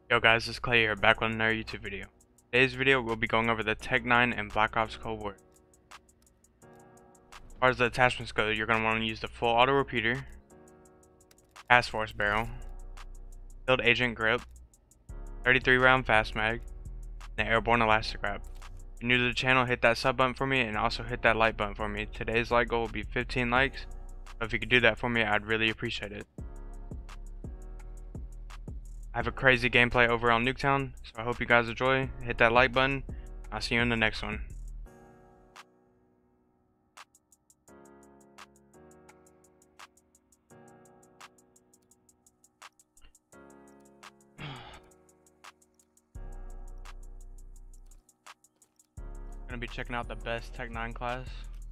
Yo guys, it's Clay here, back with another YouTube video. Today's video, we'll be going over the Tech-9 and Black Ops Cold War. As far as the attachments go, you're going to want to use the full auto repeater, Task Force barrel, Field Agent grip, 33 round fast mag, and the airborne elastic wrap. If you're new to the channel, hit that sub button for me and also hit that like button for me. Today's like goal will be 15 likes, so if you could do that for me, I'd really appreciate it. I have a crazy gameplay over on Nuketown, so I hope you guys enjoy. Hit that like button. I'll see you in the next one. Gonna be checking out the best Tech-9 class.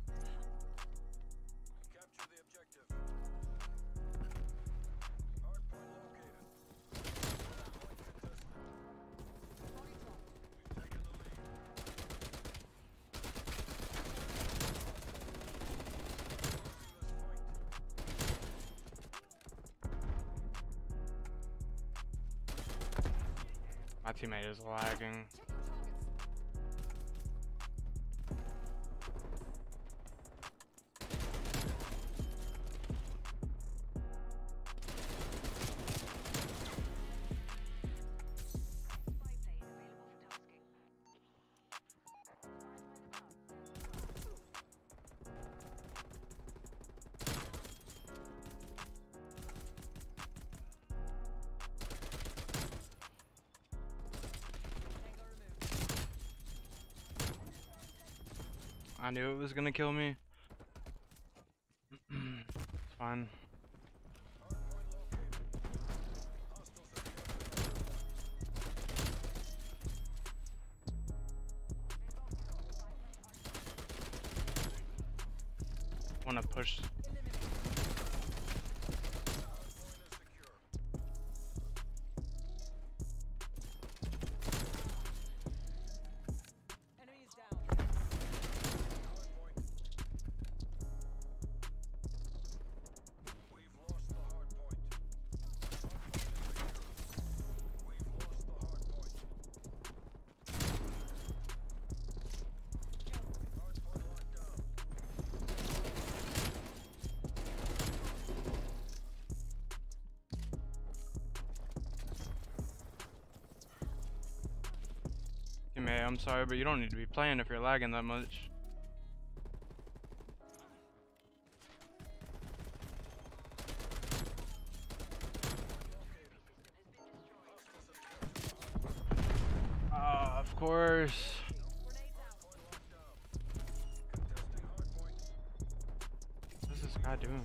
My teammate is lagging. I knew it was gonna kill me. It's fine. Wanna push. Teammate, I'm sorry, but you don't need to be playing if you're lagging that much. Of course. What is this guy doing?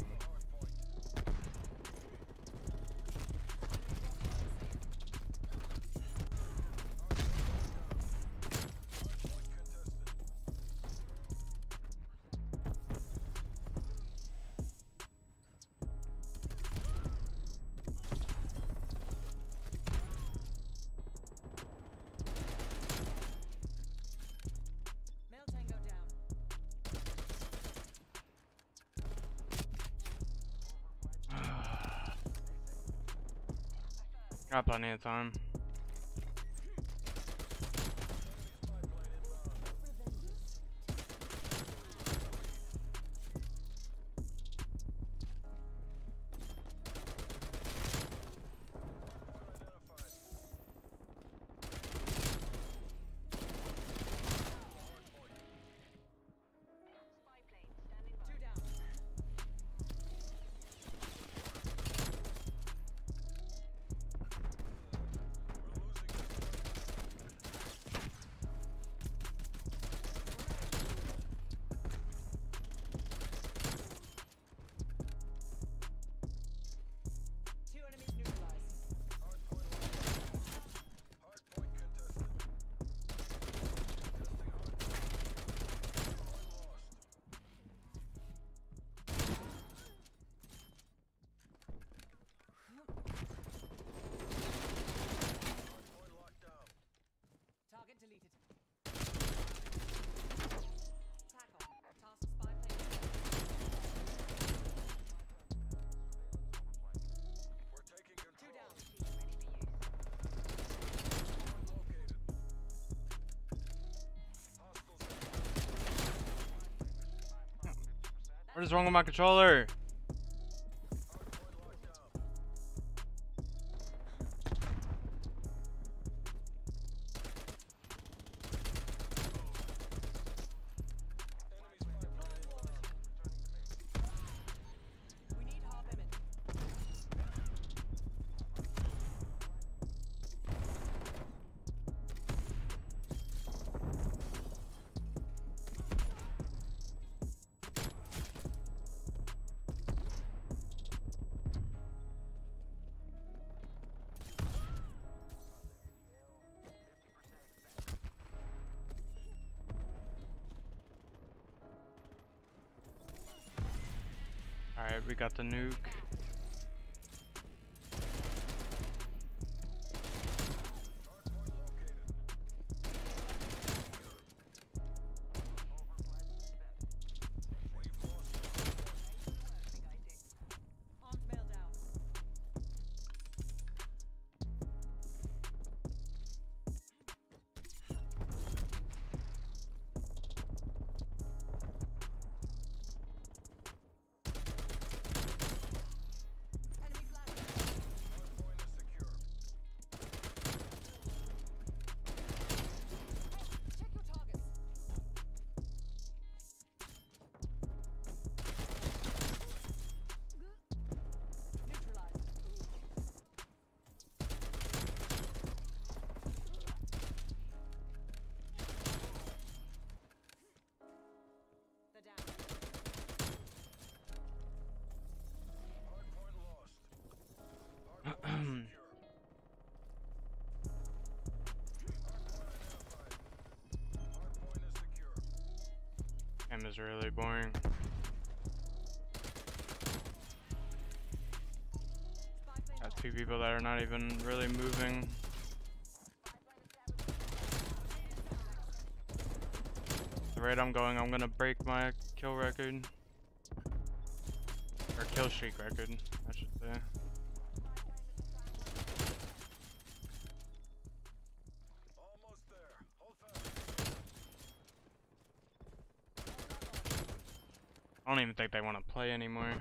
Got plenty of time. What is wrong with my controller? Alright, we got the nuke. Game is really boring. Got two people that are not even really moving. The rate I'm going, I'm gonna break my kill record. Or kill streak record, I should say. I don't even think they want to play anymore.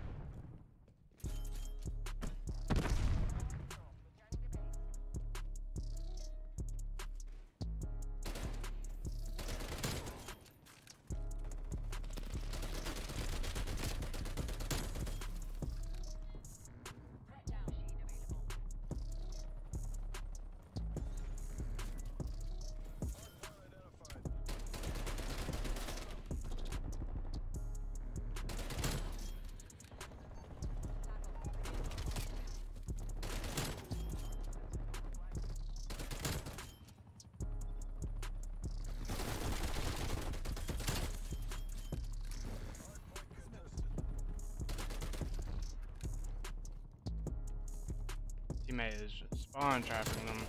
Teammate is just spawn trapping them.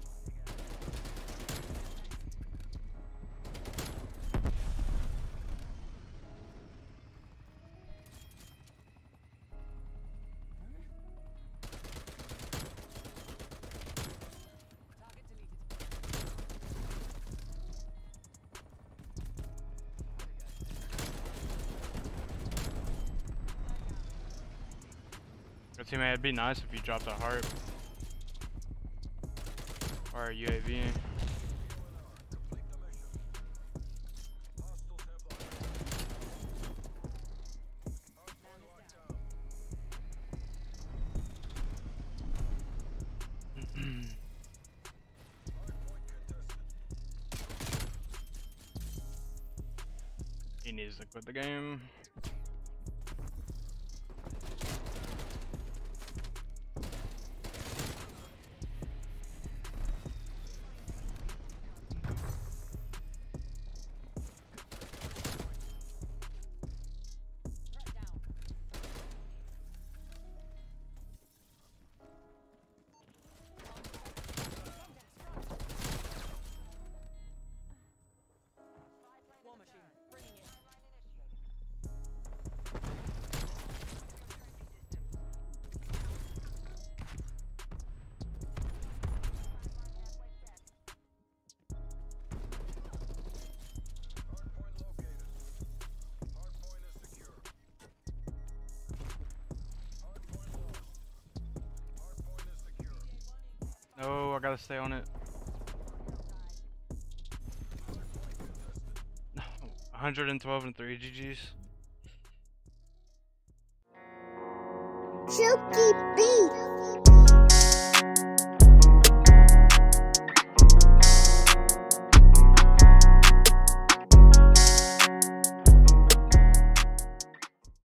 Good teammate, it'd be nice if you dropped a heart. Or a UAV. He needs to quit the game. No, I gotta stay on it. No, 112 and 3 GG's. Silky beat.